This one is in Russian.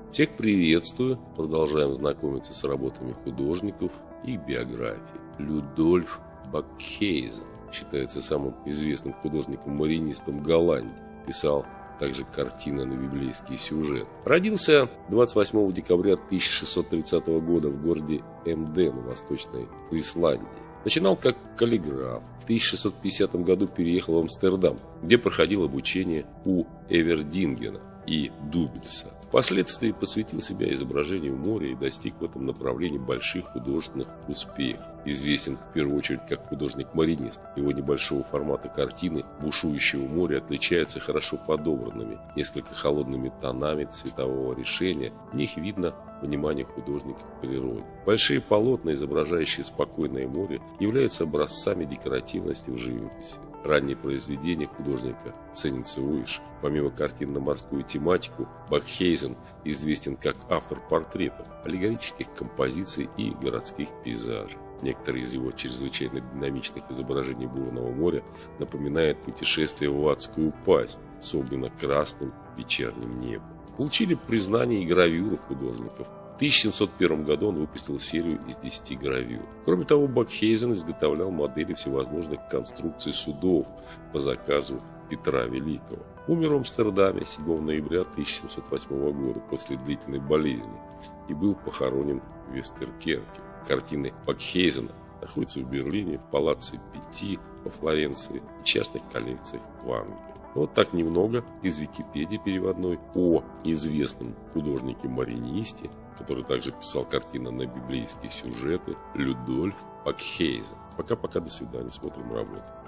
Всех приветствую. Продолжаем знакомиться с работами художников и их биографией. Людольф Бакхейзен считается самым известным художником-маринистом Голландии. Писал также картины на библейский сюжет. Родился 28 декабря 1630 года в городе Эмден в Восточной Фрисландии. Начинал как каллиграф. В 1650 году переехал в Амстердам, где проходил обучение у Эвердингена и Дубельса. Впоследствии посвятил себя изображению моря и достиг в этом направлении больших художественных успехов. Известен в первую очередь как художник-маринист. Его небольшого формата картины бушующего моря отличаются хорошо подобранными, несколько холодными тонами цветового решения. В них видно внимание художника к природе. Большие полотна, изображающие спокойное море, являются образцами декоративности в живописи. Ранние произведения художника ценятся выше. Помимо картин на морскую тематику, Бакхейзен известен как автор портретов, аллегорических композиций и городских пейзажей. Некоторые из его чрезвычайно динамичных изображений бурного моря напоминают путешествие в адскую пасть с огненно-красным вечерним небом. Получили признание и гравюры художников. В 1701 году он выпустил серию из 10 гравюр. Кроме того, Бакхейзен изготовлял модели всевозможных конструкций судов по заказу Петра Великого. Умер в Амстердаме 7 ноября 1708 года после длительной болезни и был похоронен в Вестеркерке. Картины Бакхейзена находятся в Берлине, в Палаццо Питти во Флоренции и частных коллекциях в Англии. Вот так немного из Википедии переводной о известном художнике-маринисте, который также писал картины на библейские сюжеты, Людольф Бакхейзен. Пока-пока, до свидания, смотрим работу.